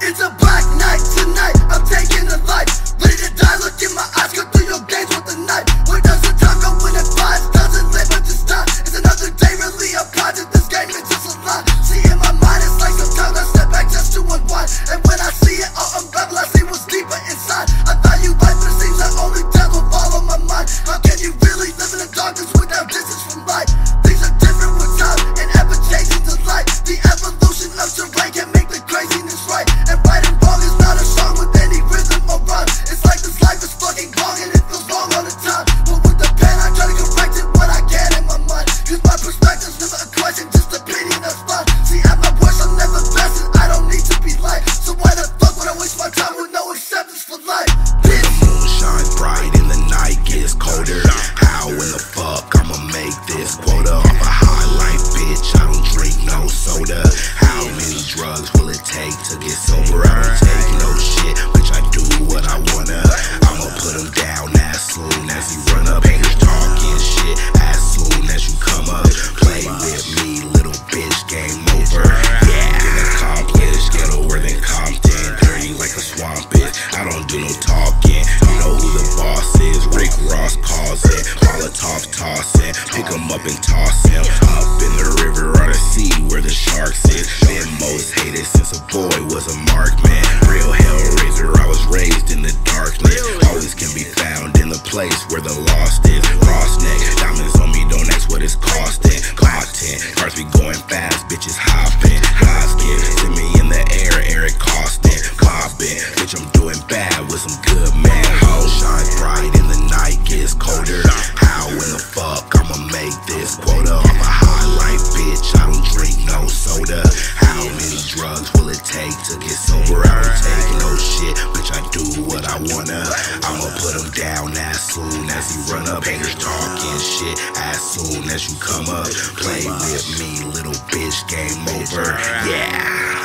It's a black night tonight, I'm taking a life. Ready to die, look in my eyes, cut through your gaze with a knife. Where does the time go when it flies? Doesn't live but just die. It's another day, really, I'm conscious, this game is just a lie. See, in my mind, it's like sometimes I step back just to unwind. And when I see it all unravel, I see what's deeper inside. I value life, but it seems that only death will follow my mind. How can you really live in the darkness without distance from light? Things are different with time and ever changing to light. The evolution of terrain can make the craziness right. And right and wrong is not a song with any rhythm or rhyme. It's like this life is fucking wrong and it feels long all the time. But with the pen I try to correct it what I can in my mind. Cause my perspective's never a question, just opinion that's fine. See, at my worst I'm never best and I don't need to be light. So why the fuck would I waste my time with no acceptance for life? The moon shines bright and the night gets colder. How in the fuck I'ma make this quota off a high life, bitch? I don't drink no soda. How many drugs will it take to get sober? I don't take no shit, bitch, I do what I wanna. I'ma put him down as soon as he run up. Haters talking shit as soon as you come up. Play with me, little bitch, game over. Yeah, get accomplished, ghettoer than Compton. Dirty like a swamp is, I don't do no talking. You know who the boss is, Rick Ross calls it. Molotov tossing, pick him up and toss him up in the river or the sea where the sharks is. Been most hated since a boy was a markman. Real hellraiser, I was raised in the darkness. Always can be found in the place where the lost is. Cross neck, diamonds on me, don't ask what it's costing. Cotton, cars be going fast, bitches hopping. Hoskin, send me in the air, Eric Costin. Poppin', bitch, I'm doing bad with some good man. Hoes shine bright and the night gets colder. How in the fuck I'ma make this quota off a high life, bitch? I don't drink no soda. How many drugs will it take to get sober? I don't take no shit, bitch, I do what I wanna. I'ma put him down as soon as he run up. Haters talking shit as soon as you come up. Play with me, little bitch, game over. Yeah.